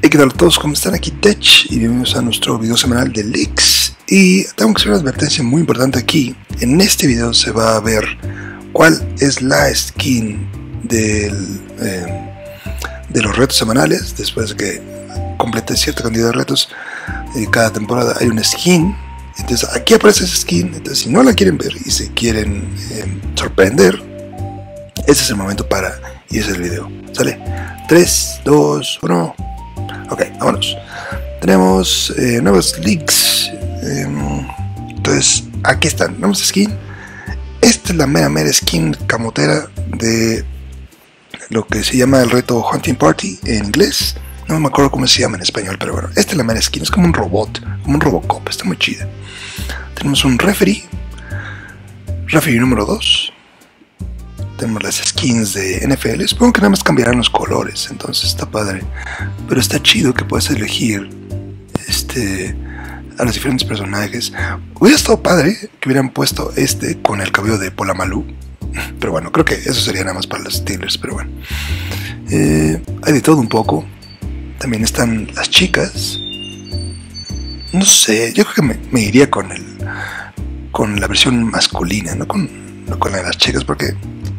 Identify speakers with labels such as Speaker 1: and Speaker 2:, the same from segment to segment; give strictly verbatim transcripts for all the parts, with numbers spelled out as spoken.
Speaker 1: Hey, ¿qué tal a todos? ¿Cómo están? Aquí Tech y bienvenidos a nuestro video semanal de leaks. Y tengo que hacer una advertencia muy importante aquí. En este video se va a ver cuál es la skin del, eh, de los retos semanales. Después de que complete cierta cantidad de retos, eh, cada temporada hay una skin. Entonces aquí aparece esa skin. Entonces si no la quieren ver y se quieren eh, sorprender, ese es el momento para irse al video. ¿Sale? tres, dos, uno... Ok, vámonos. Tenemos eh, nuevos leaks. Eh, entonces, aquí están. Nuevos skin. Esta es la mera mera skin camotera de lo que se llama el reto Hunting Party en inglés. No me acuerdo cómo se llama en español, pero bueno, esta es la mera skin. Es como un robot, como un Robocop. Está muy chida. Tenemos un referee. Referee número dos. Tenemos las skins de N F L. Supongo que nada más cambiarán los colores, entonces está padre. Pero está chido que puedas elegir este a los diferentes personajes. Hubiera estado padre que hubieran puesto este con el cabello de Polamalu. Pero bueno, creo que eso sería nada más para los Steelers. Pero bueno, eh, hay de todo un poco. También están las chicas. No sé, yo creo que me, me iría con el con la versión masculina, no con, no con la de las chicas, porque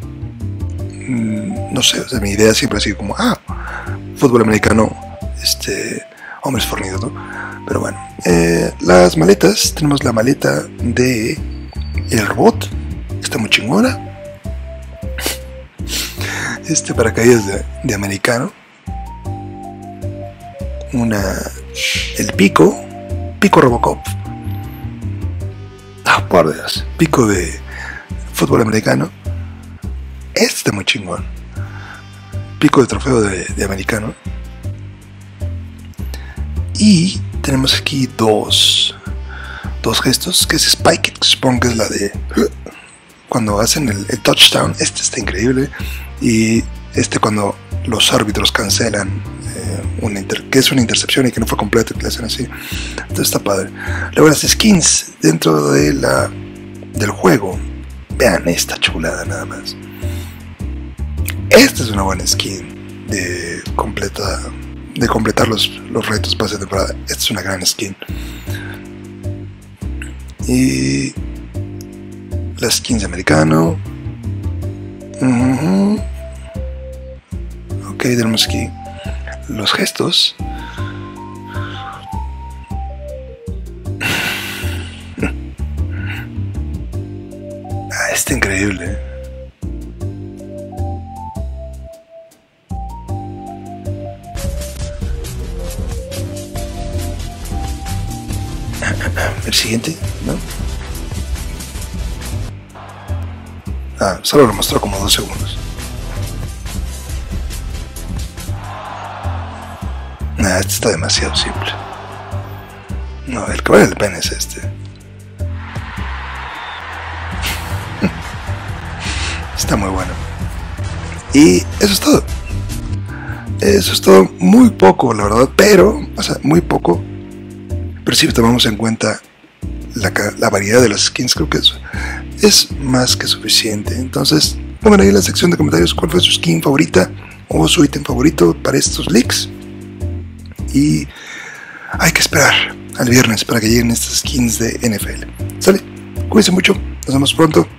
Speaker 1: no sé, o sea, mi idea siempre ha sido como, ah, fútbol americano, este, hombres fornidos, ¿no? Pero bueno, eh, las maletas, tenemos la maleta de el robot, está muy chingona. Este paracaídas de, de americano. Una, el pico, pico Robocop. Ah, por Dios, pico de fútbol americano. Este está muy chingón. Pico de trofeo de, de americano. Y tenemos aquí dos dos gestos, que es Spike It, supongo que es la de cuando hacen el, el touchdown. Este está increíble. Y este cuando los árbitros cancelan eh, una inter, que es una intercepción y que no fue completo, que le hacen así. Entonces está padre. Luego las skins dentro de la del juego. Vean esta chulada nada más. Esta es una buena skin de completa, de completar los, los retos para esta temporada. Esta es una gran skin. Y las skins de americano. Uh-huh. Ok, tenemos aquí los gestos. Ah, está increíble. El siguiente, ¿no? Ah, solo lo mostró como dos segundos. Nah, este está demasiado simple. No, el que vale la pena es este. Está muy bueno. Y eso es todo. Eso es todo. Muy poco, la verdad. Pero, o sea, muy poco. Pero si tomamos en cuenta la, la variedad de las skins, creo que es, es más que suficiente. Entonces, pongan ahí en la sección de comentarios cuál fue su skin favorita o su ítem favorito para estos leaks. Y hay que esperar al viernes para que lleguen estas skins de N F L. ¿Sale? Cuídense mucho. Nos vemos pronto.